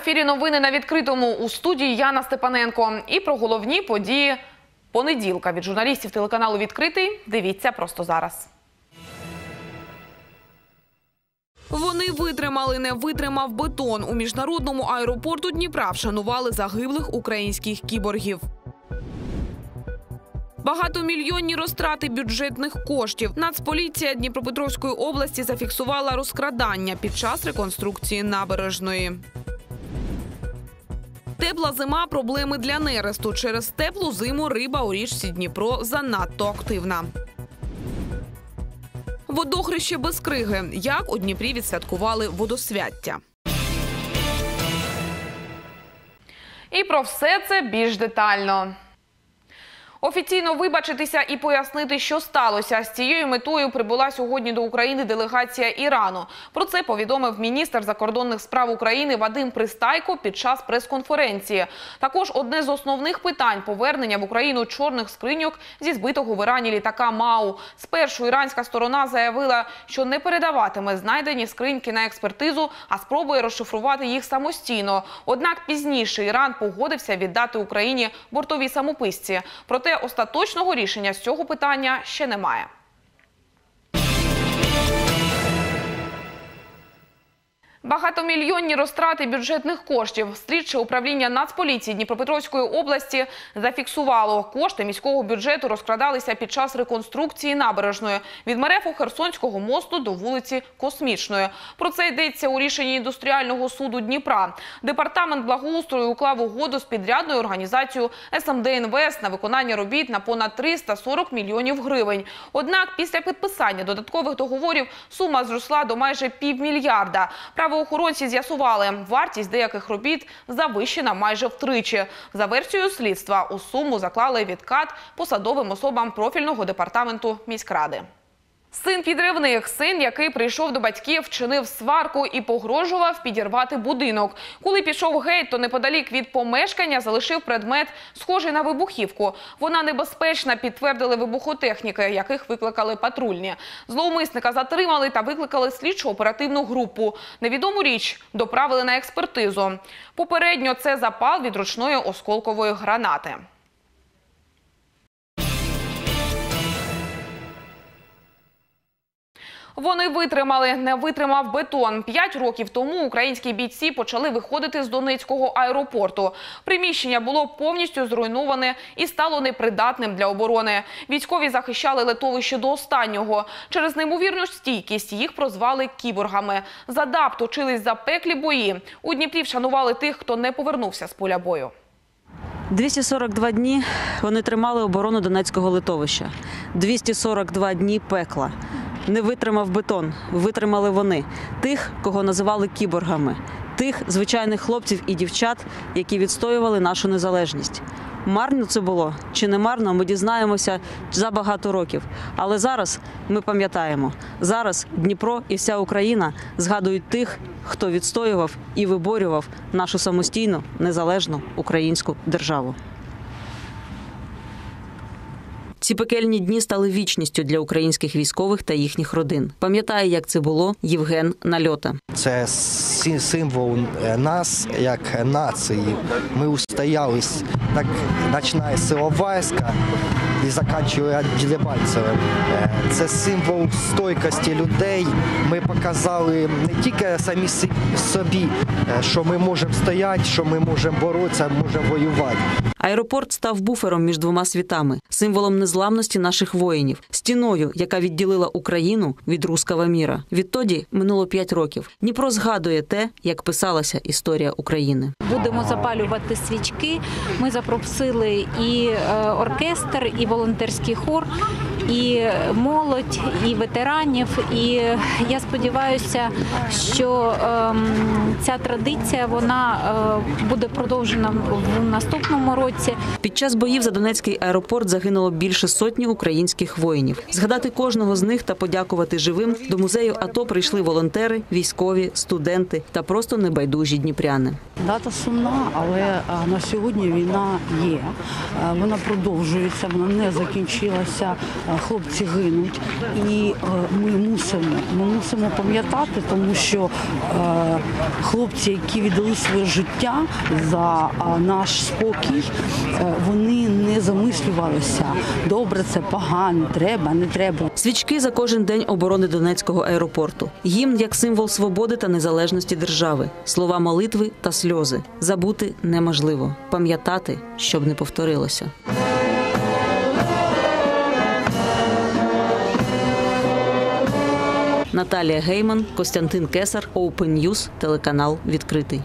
ефірі новини на відкритому, у студії Яна Степаненко. І про головні події понеділка від журналістів телеканалу «Відкритий» дивіться просто зараз. Вони витримали, не витримав бетон. У міжнародному аеропорту Дніпра вшанували загиблих українських кіборгів. Багатомільйонні розтрати бюджетних коштів. Нацполіція Дніпропетровської області зафіксувала розкрадання під час реконструкції набережної. Тепла зима – проблеми для нересту. Через теплу зиму риба у річці Дніпро занадто активна. Водохреще без криги. Як у Дніпрі відсвяткували водосвяття. І про все це більш детально. Офіційно вибачитися і пояснити, що сталося. З цією метою прибула сьогодні до України делегація Ірану. Про це повідомив міністр закордонних справ України Вадим Пристайко під час прес-конференції. Також одне з основних питань – повернення в Україну чорних скриньок зі збитого в Ірані літака МАУ. Спершу іранська сторона заявила, що не передаватиме знайдені скриньки на експертизу, а спробує розшифрувати їх самостійно. Однак пізніше Іран погодився віддати Україні бортові самописці. Проте остаточного рішення з цього питання ще немає. Багатомільйонні розтрати бюджетних коштів. Слідче управління Нацполіції Дніпропетровської області зафіксувало. Кошти міського бюджету розкрадалися під час реконструкції набережної від Мерефу Херсонського мосту до вулиці Космічної. Про це йдеться у рішенні індустріального суду Дніпра. Департамент благоустрою уклав угоду з підрядною організацією СМД Інвест на виконання робіт на понад 340 мільйонів гривень. Однак після підписання додаткових договорів сума зросла до майже півмільярда. Правоохоронці з'ясували, вартість деяких робіт завищена майже втричі. За версією слідства, у суму заклали відкат посадовим особам профільного департаменту міськради. Син підривник. Син, який прийшов до батьків, вчинив сварку і погрожував підірвати будинок. Коли пішов геть, то неподалік від помешкання залишив предмет, схожий на вибухівку. Вона небезпечна, підтвердили вибухотехніки, яких викликали патрульні. Зловмисника затримали та викликали слідчо-оперативну групу. Невідому річ доправили на експертизу. Попередньо це запал від ручної осколкової гранати. Вони витримали, не витримав бетон. 5 років тому українські бійці почали виходити з Донецького аеропорту. Приміщення було повністю зруйноване і стало непридатним для оборони. Військові захищали литовище до останнього. Через неймовірну стійкість їх прозвали кіборгами. За ДАП точились запеклі бої. У Дніпрі вшанували тих, хто не повернувся з поля бою. 242 дні вони тримали оборону Донецького литовища. 242 дні пекла. Не витримав бетон, витримали вони. Тих, кого називали кіборгами. Тих звичайних хлопців і дівчат, які відстоювали нашу незалежність. Марно це було чи не марно, ми дізнаємося за багато років. Але зараз ми пам'ятаємо. Зараз Дніпро і вся Україна згадують тих, хто відстоював і виборював нашу самостійну, незалежну українську державу. Ці пекельні дні стали вічністю для українських військових та їхніх родин. Пам'ятає, як це було Євген Нальота. Це символ нас, як нації. Ми устоялись, так починає з Іловайська і закінчує Дебальцевим. Це символ стойкості людей. Ми показали не тільки самі собі, що ми можемо стояти, що ми можемо боротися, можемо воювати. Аеропорт став буфером між двома світами, символом незламності наших воїнів, стіною, яка відділила Україну від руського міра. Відтоді минуло 5 років. Дніпро згадує те, як писалася історія України. Будемо запалювати свічки. Ми запросили і оркестр, і волонтерський хор, і молодь, і ветеранів. І я сподіваюся, що ця традиція вона буде продовжена в наступному році. Під час боїв за Донецький аеропорт загинуло більше сотні українських воїнів. Згадати кожного з них та подякувати живим до музею АТО прийшли волонтери, військові, студенти та просто небайдужі дніпряни. Дата сумна, але на сьогодні війна є. Вона продовжується, вона не закінчилася. хлопці гинуть, і ми мусимо пам'ятати, тому що хлопці, які віддали своє життя за наш спокій, вони не замислювалися, добре це, погано, треба, не треба. Свічки за кожен день оборони Донецького аеропорту. Гімн як символ свободи та незалежності держави. Слова молитви та сльози. Забути неможливо. Пам'ятати, щоб не повторилося. Наталія Гейман, Костянтин Кесар, Open News, телеканал «Відкритий».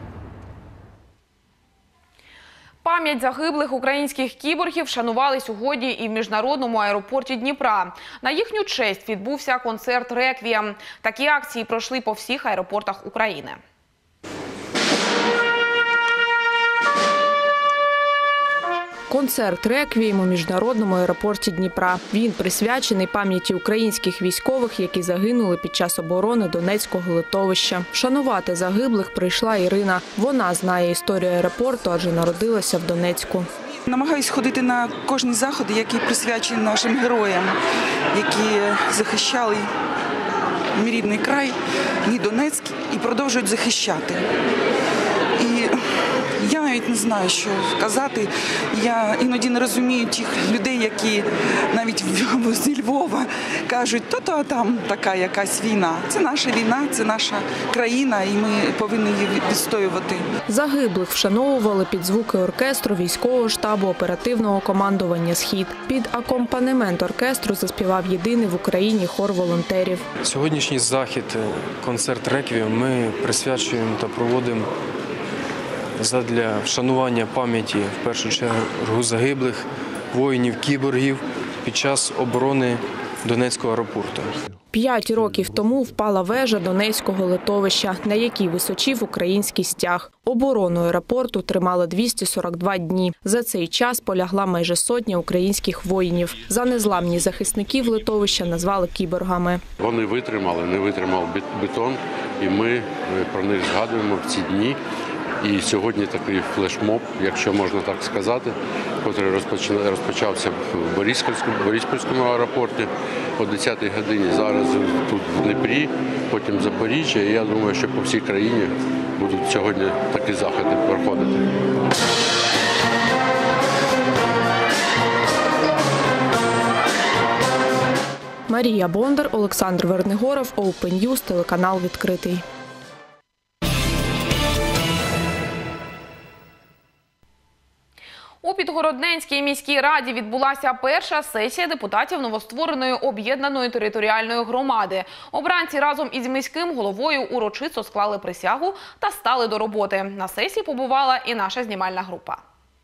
Пам'ять загиблих українських кіборгів шанували сьогодні і в міжнародному аеропорті Дніпра. На їхню честь відбувся концерт «Реквієм». Такі акції пройшли по всіх аеропортах України. Концерт «Реквієм» у міжнародному аеропорті Дніпра. Він присвячений пам'яті українських військових, які загинули під час оборони Донецького литовища. Вшанувати загиблих прийшла Ірина. Вона знає історію аеропорту, адже народилася в Донецьку. Намагаюсь ходити на кожні заходи, які присвячені нашим героям, які захищали мій рідний край, мій Донецьк, і продовжують захищати. І я навіть не знаю, що казати. Я іноді не розумію тих людей, які навіть зі Львова кажуть, то там така якась війна. Це наша війна, це наша країна, і ми повинні її відстоювати. Загиблих вшановували під звуки оркестру військового штабу оперативного командування «Схід». Під акомпанемент оркестру заспівав єдиний в Україні хор волонтерів. Сьогоднішній захід, концерт «Реквієм» ми присвячуємо та проводимо задля вшанування пам'яті, в першу чергу, загиблих воїнів-кіборгів під час оборони Донецького аеропорту. 5 років тому впала вежа Донецького литовища, на якій височів український стяг. Оборону аеропорту тримали 242 дні. За цей час полягла майже сотня українських воїнів. За незламні захисників литовища назвали кіборгами. Вони витримали, не витримав бетон, і ми про них згадуємо в ці дні. І сьогодні такий флешмоб, якщо можна так сказати, який розпочався в Бориспільському аеропорті о 10-й годині. Зараз тут в Дніпрі, потім в Запоріжжі. І я думаю, що по всій країні будуть сьогодні такі заходи проходити. Марія Бондар, Олександр Вернигоров, Open News, телеканал «Відкритий». У Підгородненській міській раді відбулася перша сесія депутатів новоствореної об'єднаної територіальної громади. Обранці разом із міським головою урочисто склали присягу та стали до роботи. На сесії побувала і наша знімальна група.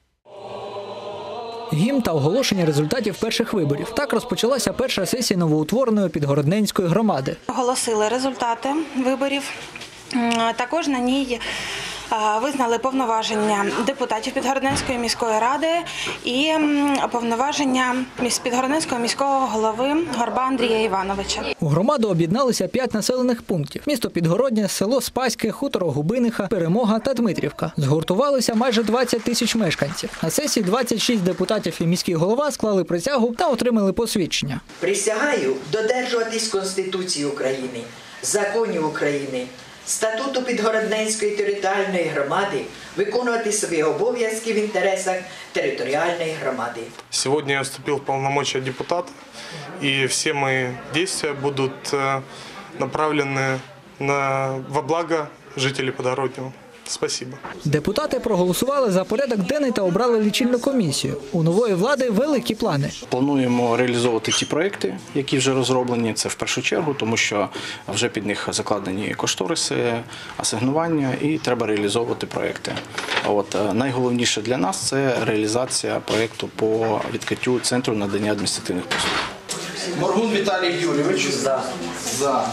Гімн та оголошення результатів перших виборів. Так розпочалася перша сесія новоутвореної Підгородненської громади. Оголосили результати виборів. Також на ній визнали повноваження депутатів Підгородненської міської ради і повноваження Підгородненського міського голови Горба Андрія Івановича. У громаду об'єдналися 5 населених пунктів. Місто Підгороднє, село Спаське, хутор Губиниха, Перемога та Дмитрівка. Згуртувалися майже 20 тисяч мешканців. На сесії 26 депутатів і міський голова склали присягу та отримали посвідчення. Присягаю додержуватись Конституції України, законів України, статуту Підгородненської територіальної громади, виконувати свої обов'язки в інтересах територіальної громади. Сегодня я вступил в полномочия депутата, и все мои действия будут направлены во благо жителей Подгороднего. Спасибо. Депутати проголосували за порядок денний та обрали лічильну комісію. У нової влади великі плани. Плануємо реалізовувати ті проекти, які вже розроблені. Це в першу чергу, тому що вже під них закладені кошториси, асигнування і треба реалізовувати проекти. Найголовніше для нас – це реалізація проекту по відкриттю центру надання адміністративних послуг. Моргун Віталій Юрійович. За.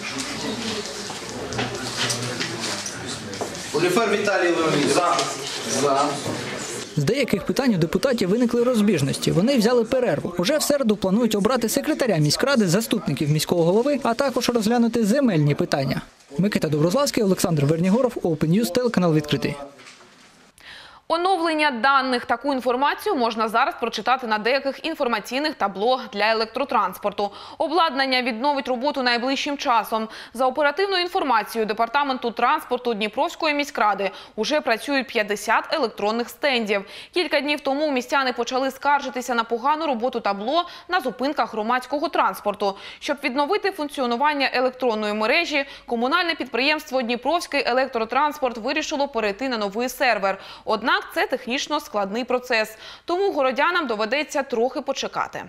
Оліфер Віталій Леонідович. За. З деяких питань у депутатів виникли розбіжності. Вони взяли перерву. Уже в середу планують обрати секретаря міськради, заступників міського голови, а також розглянути земельні питання. Микита Доброславський, Олександр Вернігоров, Open News, телеканал «Відкритий». Оновлення даних. Таку інформацію можна зараз прочитати на деяких інформаційних табло для електротранспорту. Обладнання відновить роботу найближчим часом. За оперативною інформацією Департаменту транспорту Дніпровської міськради уже працюють 50 електронних стендів. Кілька днів тому містяни почали скаржитися на погану роботу табло на зупинках громадського транспорту. Щоб відновити функціонування електронної мережі, комунальне підприємство Дніпровський електротранспорт вирішило перейти на новий сервер. Однак це технічно складний процес, тому городянам доведеться трохи почекати.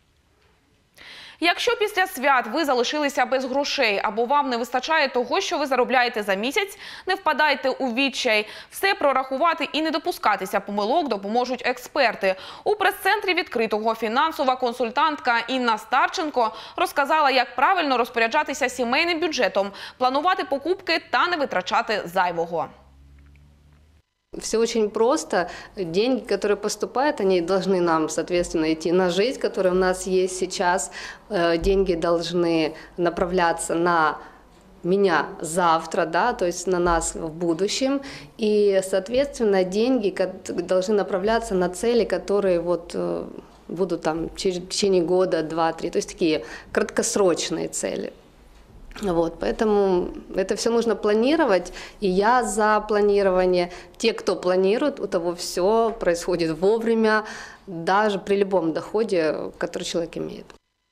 Якщо після свят ви залишилися без грошей або вам не вистачає того, що ви заробляєте за місяць, не впадайте у відчай. Все прорахувати і не допускатися помилок допоможуть експерти. У прес-центрі відкритого фінансова консультантка Інна Старченко розказала, як правильно розпоряджатися сімейним бюджетом, планувати покупки та не витрачати зайвого. Все очень просто. Деньги, которые поступают, они должны нам, соответственно, идти на жизнь, которая у нас есть сейчас. Деньги должны направляться на меня завтра, да, то есть на нас в будущем. И, соответственно, деньги должны направляться на цели, которые вот будут там в течение года, 2-3, то есть такие краткосрочные цели. Вот, поэтому это все нужно планировать, и я за планирование. Те, кто планирует, у того все происходит вовремя, даже при любом доходе, который человек имеет.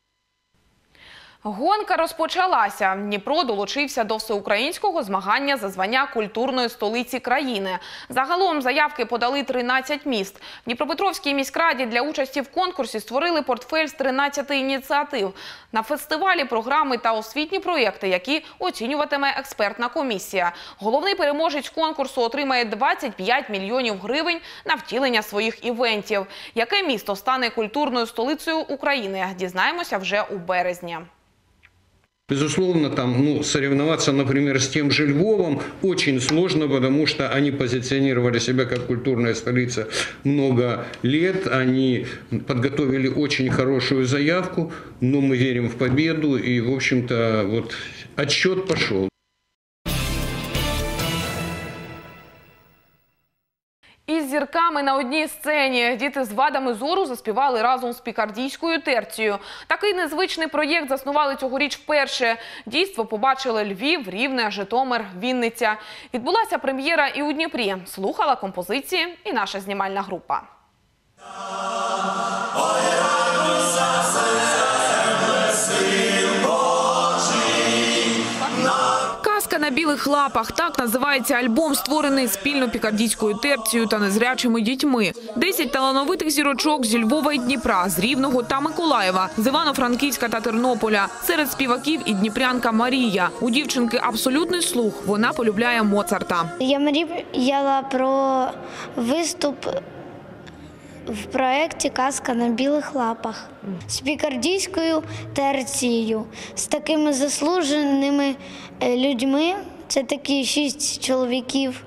Гонка розпочалася. Дніпро долучився до всеукраїнського змагання за звання культурної столиці країни. Загалом заявки подали 13 міст. В Дніпропетровській міськраді для участі в конкурсі створили портфель з 13 ініціатив. На фестивалі програми та освітні проєкти, які оцінюватиме експертна комісія. Головний переможець конкурсу отримає 25 мільйонів гривень на втілення своїх івентів. Яке місто стане культурною столицею України, дізнаємося вже у березні. Безусловно, там, соревноваться, например, с тем же Львовом очень сложно, потому что они позиционировали себя как культурная столица много лет. Они подготовили очень хорошую заявку, но мы верим в победу, и, в общем-то, вот отсчет пошел. Із зірками на одній сцені діти з вадами зору заспівали разом з пікардійською терцією. Такий незвичний проєкт заснували цьогоріч вперше. Дійство побачили Львів, Рівне, Житомир, Вінниця. Відбулася прем'єра і у Дніпрі. Слухала композиції і наша знімальна група. «Казка на білих лапах» – так називається альбом, створений спільно пікардійською терцією та незрячими дітьми. 10 талановитих зірочок зі Львова і Дніпра, з Рівного та Миколаєва, з Івано-Франківська та Тернополя. Серед співаків і дніпрянка Марія. У дівчинки абсолютний слух, вона полюбляє Моцарта. Я мріяла про виступ в проєкті «Казка на білих лапах» з пікардійською терцією, з такими заслуженими людьми. Це такі 6 чоловіків.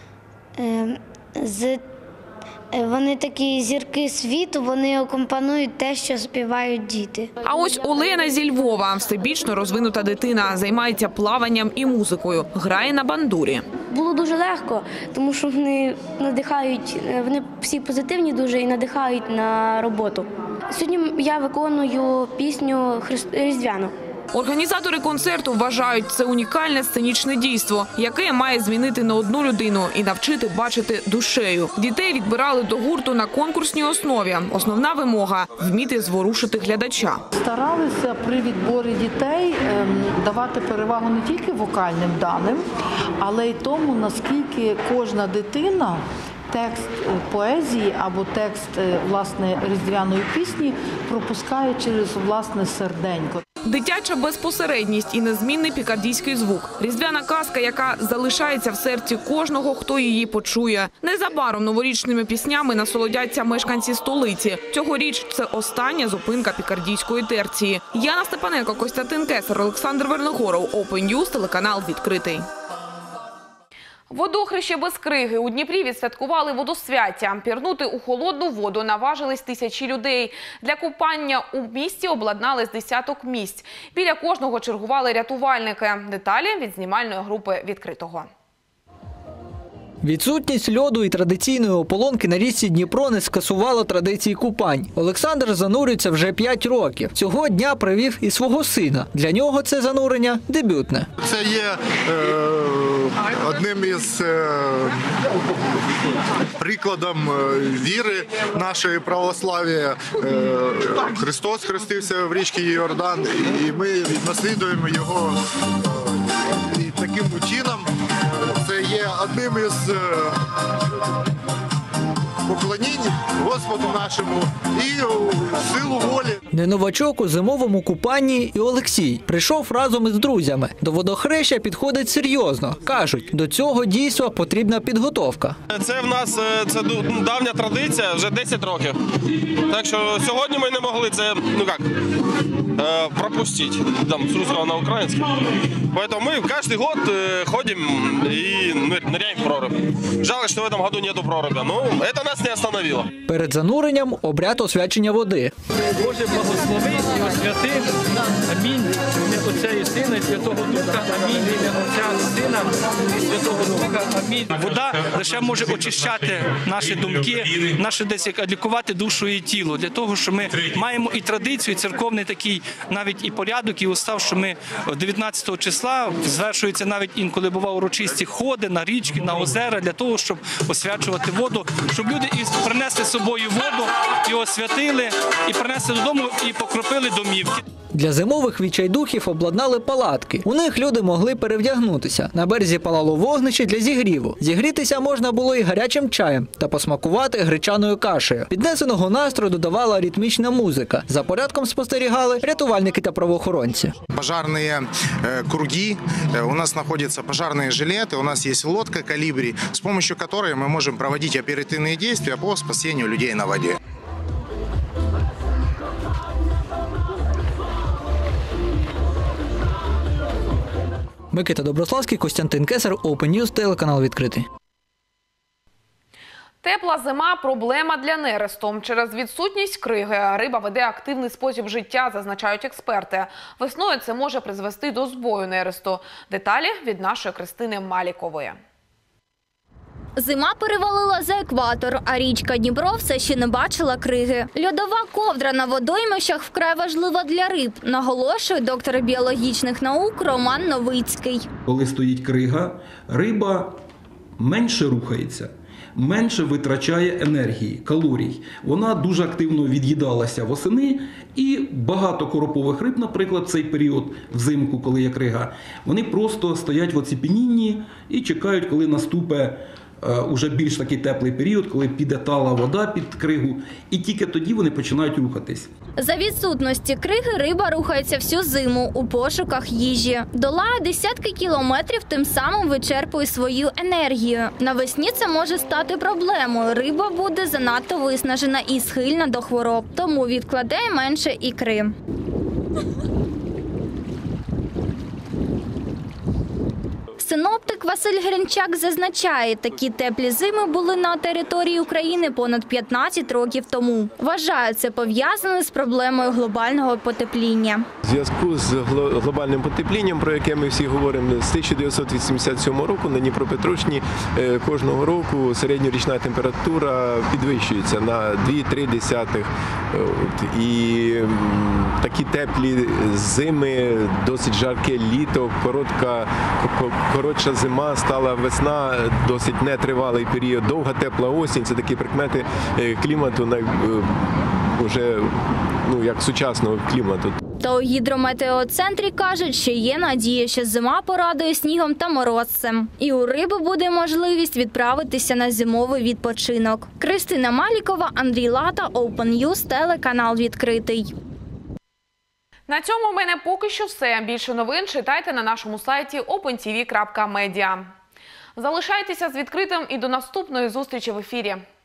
Вони такі зірки світу, вони акомпанують те, що співають діти. А ось Олена зі Львова, всебічно розвинута дитина, займається плаванням і музикою, грає на бандурі. Було дуже легко, тому що вони надихають, вони всі позитивні дуже і надихають на роботу. Сьогодні я виконую пісню різдвяну. Організатори концерту вважають, це унікальне сценічне дійство, яке має змінити не одну людину і навчити бачити душею. Дітей відбирали до гурту на конкурсній основі. Основна вимога – вміти зворушити глядача. Старалися при відборі дітей давати перевагу не тільки вокальним даним, але й тому, наскільки кожна дитина текст поезії або текст, власне, різдвяної пісні пропускає через власне серденько. Дитяча безпосередність і незмінний пікардійський звук. Різдвяна казка, яка залишається в серці кожного, хто її почує. Незабаром новорічними піснями насолодяться мешканці столиці. Цьогоріч це остання зупинка пікардійської терції. Яна Степаненко, Костянтин Кесар, Олександр Верногоров, Open News, телеканал «Відкритий». Водохреще без криги. У Дніпрі відсвяткували водосвяття. Пірнути у холодну воду наважились тисячі людей. Для купання у місті обладнали з десяток місць. Біля кожного чергували рятувальники. Деталі від знімальної групи «Відкритого». Відсутність льоду і традиційної ополонки на річці Дніпро не скасувало традиції купань. Олександр занурюється вже 5 років. Цього дня привів і свого сина. Для нього це занурення дебютне. Це є одним із прикладом віри нашої православ'я. Христос хрестився в річці Йордан, і ми наслідуємо його. І таким чином це є одним із поклонінь Господу нашому і силу волі. Не новачок у зимовому купанні і Олексій. Прийшов разом із друзями. До водохреща підходить серйозно. Кажуть, до цього дійства потрібна підготовка. Це в нас давня традиція, вже 10 років. Так що сьогодні ми не могли це, пропустити с русского на украинский. Поэтому мы каждый год ходим и ныряем в прорубь. Жалко, что в этом году нету проруби, но это нас не остановило. Перед зануренням обряд освячення води. Боже, благослови і освяти. Амінь. Отця і Сина, і Святого Духа. Амінь. Ім'я Отця, Сина і Святого Духа. Амінь. Вода лише може очищати наші думки, наше десь лікувати душу і тіло. Для того, що ми маємо і традицію, і церковний такий навіть і порядок, і устав, що ми 19 числа звершуються навіть інколи буває урочисті ходи на річки, на озера, для того, щоб освячувати воду, щоб люди і принесли з собою воду, і освятили, і принесли додому, і покропили домівки. Для зимових відчайдухів обладнали палатки. У них люди могли перевдягнутися. На березі палало вогнище для зігріву. Зігрітися можна було і гарячим чаєм та посмакувати гречаною кашею. Піднесеного настрою додавала ритмічна музика. За порядком спостерігали рятувальники та правоохоронці. Пожарные круги, у нас находятся пожарные жилеты, у нас есть лодка «Колибри», с помощью которой мы можем проводить оперативные действия по спасению людей на воде. Микита Доброславський, Костянтин Кесар, Open News, телеканал «Відкритий». Тепла зима – проблема для нересту. Через відсутність криги риба веде активний спосіб життя, зазначають експерти. Весною це може призвести до збою нересту. Деталі від нашої Кристини Малікової. Зима перевалила за екватор, а річка Дніпро все ще не бачила криги. Льодова ковдра на водоймищах вкрай важлива для риб, наголошує доктор біологічних наук Роман Новицький. Коли стоїть крига, риба менше рухається, менше витрачає енергії, калорій. Вона дуже активно від'їдалася восени, і багато коропових риб, наприклад, в цей період взимку, коли є крига, вони просто стоять в оцепенінні і чекають, коли наступить уже більш такий теплий період, коли піде тала вода під кригу, і тільки тоді вони починають рухатись. За відсутності криги риба рухається всю зиму у пошуках їжі. Долає десятки кілометрів, тим самим вичерпує свою енергію. Навесні це може стати проблемою. Риба буде занадто виснажена і схильна до хвороб, тому відкладає менше ікри. Синоптик Василь Гринчак зазначає, такі теплі зими були на території України понад 15 років тому. Вважає, це пов'язане з проблемою глобального потепління. В зв'язку з глобальним потеплінням, про яке ми всі говоримо, з 1987 року на Дніпропетровщині кожного року середньорічна температура підвищується на 2,3. І такі теплі зими, досить жарке літо, коротша зима, стала весна, досить нетривалий період, довга тепла осінь – це такі прикмети клімату, вже як сучасного клімату. Та у гідрометеоцентрі кажуть, що є надія, що зима порадує снігом та морозцем. І у риби буде можливість відправитися на зимовий відпочинок. Кристина Малікова, Андрій Лата, Open News, телеканал «Відкритий». На цьому в мене поки що все. Більше новин читайте на нашому сайті opentv.media. Залишайтеся з «Відкритим» і до наступної зустрічі в ефірі.